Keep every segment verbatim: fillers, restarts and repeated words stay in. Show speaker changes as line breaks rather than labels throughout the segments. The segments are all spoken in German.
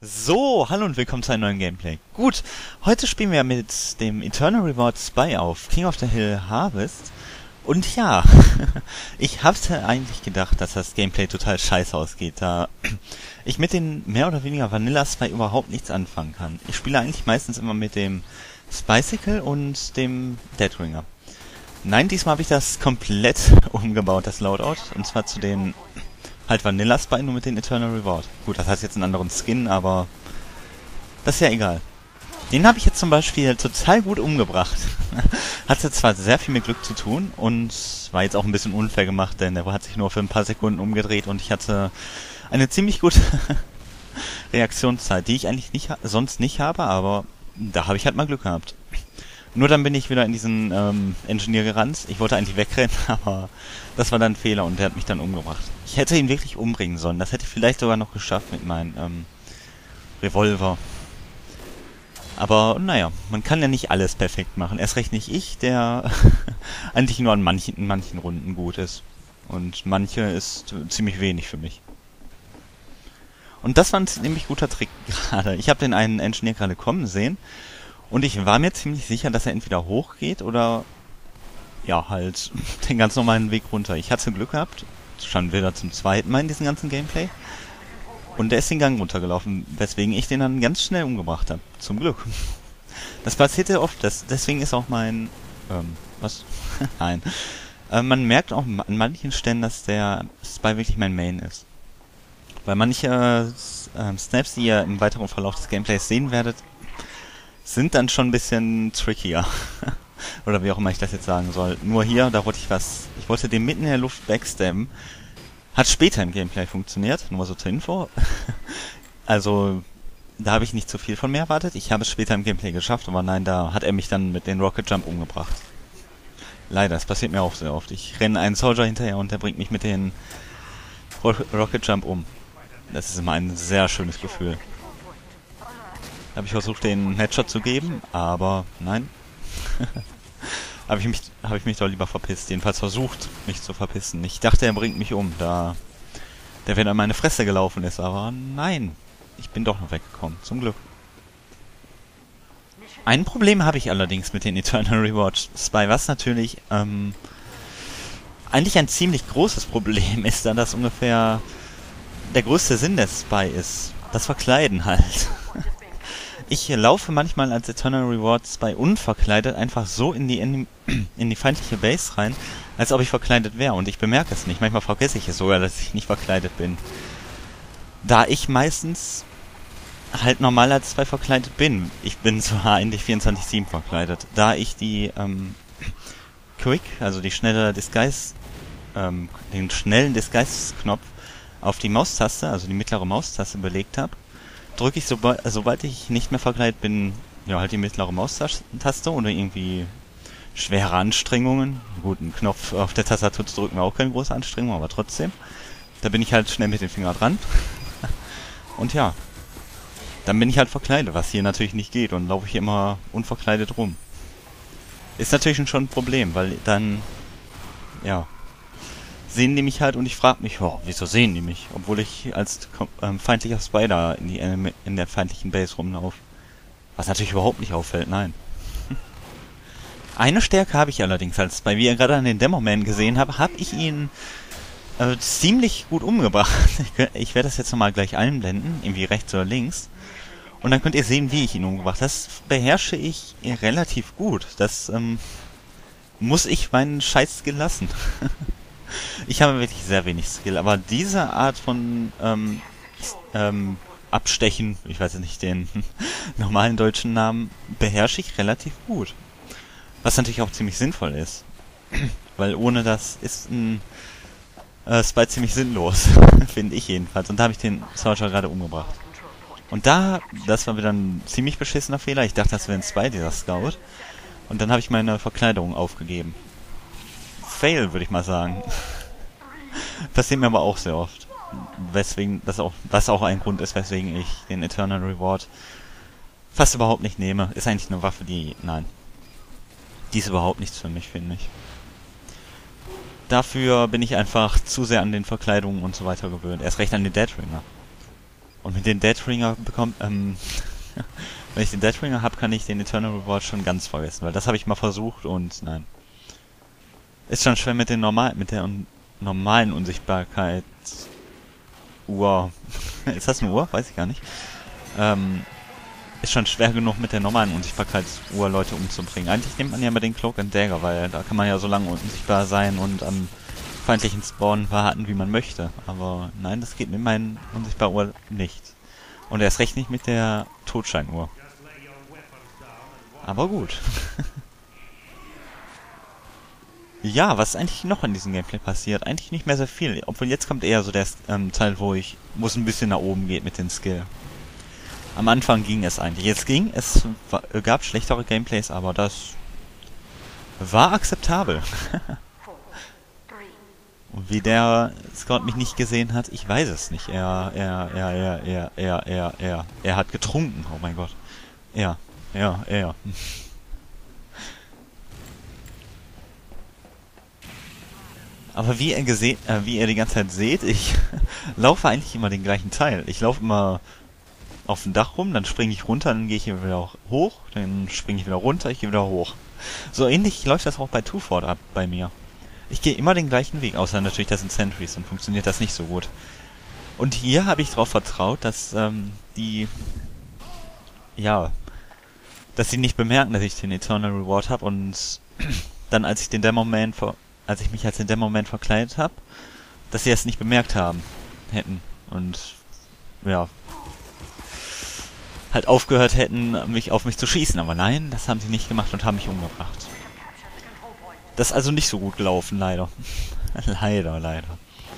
So, hallo und willkommen zu einem neuen Gameplay. Gut, heute spielen wir mit dem Eternal Reward Spy auf King of the Hill Harvest. Und ja, ich hab's eigentlich gedacht, dass das Gameplay total scheiße ausgeht, da ich mit den mehr oder weniger Vanilla Spy überhaupt nichts anfangen kann. Ich spiele eigentlich meistens immer mit dem Spycicle und dem Deathringer. Nein, diesmal habe ich das komplett umgebaut, das Loadout, und zwar zu den halt Vanilla Spy, nur mit den Eternal Reward. Gut, das heißt jetzt einen anderen Skin, aber das ist ja egal. Den habe ich jetzt zum Beispiel total gut umgebracht. Hatte zwar sehr viel mit Glück zu tun und war jetzt auch ein bisschen unfair gemacht, denn er hat sich nur für ein paar Sekunden umgedreht und ich hatte eine ziemlich gute Reaktionszeit, die ich eigentlich nicht sonst nicht habe, aber da habe ich halt mal Glück gehabt. Nur dann bin ich wieder in diesen ähm, Engineer gerannt. Ich wollte eigentlich wegrennen, aber das war dann ein Fehler und der hat mich dann umgebracht. Ich hätte ihn wirklich umbringen sollen. Das hätte ich vielleicht sogar noch geschafft mit meinem ähm, Revolver. Aber naja, man kann ja nicht alles perfekt machen. Erst recht nicht ich, der eigentlich nur an manchen, in manchen Runden gut ist. Und manche ist ziemlich wenig für mich. Und das war ein ziemlich guter Trick gerade. Ich habe den einen Engineer gerade kommen sehen. Und ich war mir ziemlich sicher, dass er entweder hochgeht oder ja, halt den ganz normalen Weg runter. Ich hatte Glück gehabt, schon wieder zum zweiten Mal in diesem ganzen Gameplay. Und der ist den Gang runtergelaufen, weswegen ich den dann ganz schnell umgebracht habe. Zum Glück. Das passierte oft, das, deswegen ist auch mein... Ähm, was? Nein. Äh, man merkt auch an manchen Stellen, dass der Spy wirklich mein Main ist. Weil manche äh, Snaps, die ihr im weiteren Verlauf des Gameplays sehen werdet, sind dann schon ein bisschen trickier. Oder wie auch immer ich das jetzt sagen soll. Nur hier, da wollte ich was... Ich wollte den mitten in der Luft backstabben. Hat später im Gameplay funktioniert, nur so zur Info. Also, da habe ich nicht zu viel von mir erwartet. Ich habe es später im Gameplay geschafft, aber nein, da hat er mich dann mit den Rocket Jump umgebracht. Leider, das passiert mir auch sehr oft. Ich renne einen Soldier hinterher und der bringt mich mit den Ro Rocket Jump um. Das ist immer ein sehr schönes Gefühl. Da habe ich versucht, den Headshot zu geben, aber nein. habe ich mich habe ich mich doch lieber verpisst. Jedenfalls versucht, mich zu verpissen. Ich dachte, er bringt mich um, da der wieder in meine Fresse gelaufen ist, aber nein. Ich bin doch noch weggekommen, zum Glück. Ein Problem habe ich allerdings mit den Eternal Reward Spy, was natürlich ähm, eigentlich ein ziemlich großes Problem ist, da das ungefähr der größte Sinn des Spy ist. Das Verkleiden halt. Ich laufe manchmal als Eternal Reward Spy unverkleidet einfach so in die in, in die feindliche Base rein, als ob ich verkleidet wäre. Und ich bemerke es nicht. Manchmal vergesse ich es sogar, dass ich nicht verkleidet bin. Da ich meistens halt normal als Spy verkleidet bin. Ich bin zwar eigentlich vierundzwanzig sieben verkleidet. Da ich die ähm, Quick, also die schnelle Disguise, ähm, den schnellen Disguise-Knopf auf die Maustaste, also die mittlere Maustaste belegt habe, drücke ich, sobald, sobald ich nicht mehr verkleidet bin, ja, halt die mittlere Maustaste oder irgendwie schwere Anstrengungen. Gut, einen Knopf auf der Tastatur zu drücken war auch keine große Anstrengung, aber trotzdem. Da bin ich halt schnell mit dem Finger dran. Und ja, dann bin ich halt verkleidet, was hier natürlich nicht geht und laufe ich immer unverkleidet rum. Ist natürlich schon ein Problem, weil dann, ja, sehen die mich halt und ich frage mich, oh, wieso sehen die mich? Obwohl ich als ähm, feindlicher Spider in, die, in der feindlichen Base rumlaufe. Was natürlich überhaupt nicht auffällt, nein. Eine Stärke habe ich allerdings als Spy. Wie ihr gerade an den Demoman gesehen habt, habe ich ihn äh, ziemlich gut umgebracht. Ich, ich werde das jetzt nochmal gleich einblenden, irgendwie rechts oder links. Und dann könnt ihr sehen, wie ich ihn umgebracht habe. Das beherrsche ich relativ gut. Das ähm, muss ich meinen Scheiß-Skill lassen. Ich habe wirklich sehr wenig Skill, aber diese Art von ähm, ähm, Abstechen, ich weiß jetzt nicht den normalen deutschen Namen, beherrsche ich relativ gut. Was natürlich auch ziemlich sinnvoll ist. Weil ohne das ist ein äh, Spy ziemlich sinnlos, finde ich jedenfalls. Und da habe ich den Soldier gerade umgebracht. Und da, das war wieder ein ziemlich beschissener Fehler. Ich dachte, das wäre ein Spy, dieser Scout. Und dann habe ich meine Verkleidung aufgegeben. Fail, würde ich mal sagen. Passiert mir aber auch sehr oft. Weswegen, das auch, was auch ein Grund ist, weswegen ich den Eternal Reward fast überhaupt nicht nehme. Ist eigentlich eine Waffe, die, nein. Die ist überhaupt nichts für mich, finde ich. Dafür bin ich einfach zu sehr an den Verkleidungen und so weiter gewöhnt. Erst recht an den Deathringer. Und mit den Deathringer bekommt, ähm, wenn ich den Deathringer habe, kann ich den Eternal Reward schon ganz vergessen, weil das habe ich mal versucht und nein. Ist schon schwer mit den normal, mit der un normalen Unsichtbarkeit Uhr. Ist das eine Uhr? Weiß ich gar nicht. Ähm, ist schon schwer genug mit der normalen Unsichtbarkeitsuhr Leute umzubringen. Eigentlich nimmt man ja immer den Cloak and Dagger, weil da kann man ja so lange unsichtbar sein und am feindlichen Spawn warten, wie man möchte. Aber nein, das geht mit meinen Unsichtbar-Uhr nicht. Und erst recht nicht mit der Totscheinuhr. Aber gut. Ja, was ist eigentlich noch in diesem Gameplay passiert? Eigentlich nicht mehr sehr viel. Obwohl jetzt kommt eher so der ähm, Teil, wo ich, wo es ein bisschen nach oben geht mit den Skill. Am Anfang ging es eigentlich. Jetzt ging es, war, gab schlechtere Gameplays, aber das war akzeptabel. Und wie der Scout mich nicht gesehen hat, ich weiß es nicht. Er, er, er, er, er, er, er, er, er hat getrunken. Oh mein Gott. Er, er, er. Aber wie ihr gesehen, äh, wie ihr die ganze Zeit seht, ich laufe eigentlich immer den gleichen Teil. Ich laufe immer auf dem Dach rum, dann springe ich runter, dann gehe ich wieder hoch, dann springe ich wieder runter, ich gehe wieder hoch. So ähnlich läuft das auch bei Two Fort ab bei mir. Ich gehe immer den gleichen Weg, außer natürlich, das sind Sentries, dann funktioniert das nicht so gut. Und hier habe ich darauf vertraut, dass ähm, die, ja, dass sie nicht bemerken, dass ich den Eternal Reward habe und dann, als ich den Demo-Man, als ich mich als den Demo-Man verkleidet habe, dass sie es nicht bemerkt haben, hätten und, ja, halt aufgehört hätten, mich auf mich zu schießen. Aber nein, das haben sie nicht gemacht und haben mich umgebracht. Das ist also nicht so gut gelaufen, leider. leider, leider.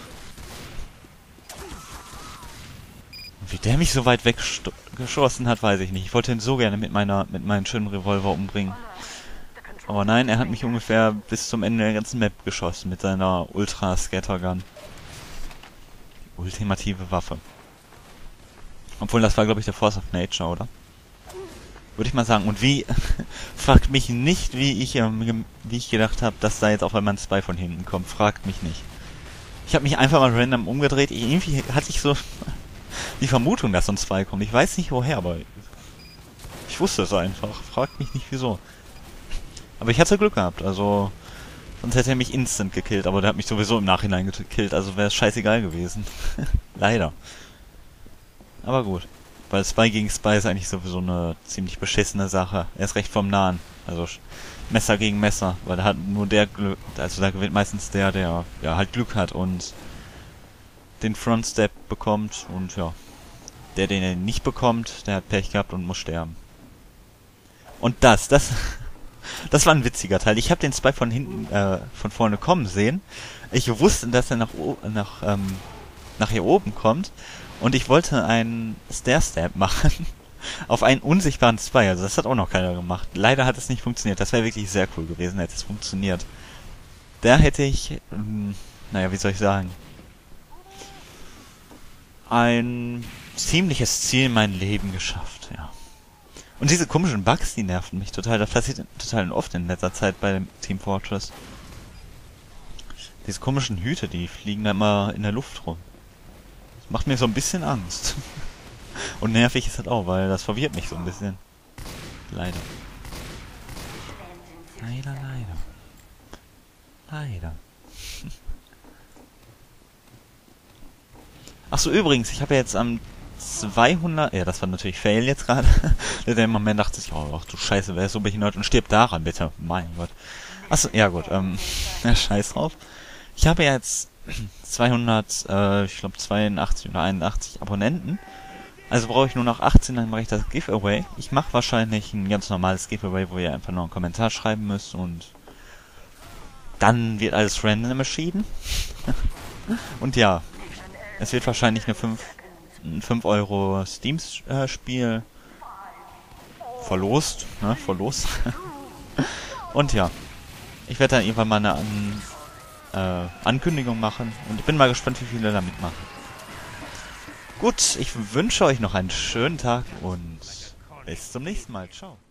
Wie der mich so weit weggeschossen hat, weiß ich nicht. Ich wollte ihn so gerne mit meiner, mit meinem schönen Revolver umbringen. Aber nein, er hat mich ungefähr bis zum Ende der ganzen Map geschossen mit seiner Ultra-Scattergun. Die ultimative Waffe. Obwohl, das war, glaube ich, der Force of Nature, oder? Würde ich mal sagen. Und wie... fragt mich nicht, wie ich ähm, wie ich gedacht habe, dass da jetzt auf einmal ein Spy von hinten kommt. Fragt mich nicht. Ich habe mich einfach mal random umgedreht. Ich, irgendwie hatte ich so die Vermutung, dass so ein Spy kommt. Ich weiß nicht woher, aber... ich wusste es einfach. Fragt mich nicht, wieso. Aber ich hatte Glück gehabt, also... sonst hätte er mich instant gekillt, aber der hat mich sowieso im Nachhinein gekillt, also wäre es scheißegal gewesen. Leider. Aber gut. Weil Spy gegen Spy ist eigentlich sowieso eine ziemlich beschissene Sache. Erst recht vom Nahen. Also Messer gegen Messer. Weil da hat nur der Glück, also da gewinnt meistens der, der ja halt Glück hat und den Front Step bekommt und ja. Der, den er nicht bekommt, der hat Pech gehabt und muss sterben. Und das, das, das war ein witziger Teil. Ich habe den Spy von hinten, äh, von vorne kommen sehen. Ich wusste, dass er nach, nach, ähm, nach hier oben kommt. Und ich wollte einen Stair-Stab machen auf einen unsichtbaren Spy. Also das hat auch noch keiner gemacht. Leider hat es nicht funktioniert. Das wäre wirklich sehr cool gewesen, hätte es funktioniert. Da hätte ich, ähm, naja, wie soll ich sagen, ein ziemliches Ziel in meinem Leben geschafft, ja. Und diese komischen Bugs, die nerven mich total. Das passiert total oft in letzter Zeit bei Team Fortress. Diese komischen Hüte, die fliegen da immer in der Luft rum. Macht mir so ein bisschen Angst. Und nervig ist das auch, weil das verwirrt mich so ein bisschen. Leider. Leider, leider. Leider. Achso, übrigens, ich habe ja jetzt am zweihundert... Ja, das war natürlich Fail jetzt gerade. Der Moment dachte sich, oh, ach du Scheiße, wer ist so behindert und stirbt daran, bitte. Mein Gott. Achso, ja gut, ähm, ja, scheiß drauf. Ich habe ja jetzt zweihundert, äh, ich glaube zweiundachtzig oder einundachtzig Abonnenten. Also brauche ich nur noch achtzehn, dann mache ich das Giveaway. Ich mache wahrscheinlich ein ganz normales Giveaway, wo ihr einfach nur einen Kommentar schreiben müsst und dann wird alles random entschieden. Und ja, es wird wahrscheinlich eine fünf, ein fünf Euro Steam-Spiel verlost, ne, verlost. Und ja, ich werde dann irgendwann mal eine an Äh, Ankündigung machen und ich bin mal gespannt, wie viele da mitmachen. Gut, ich wünsche euch noch einen schönen Tag und bis zum nächsten Mal. Ciao.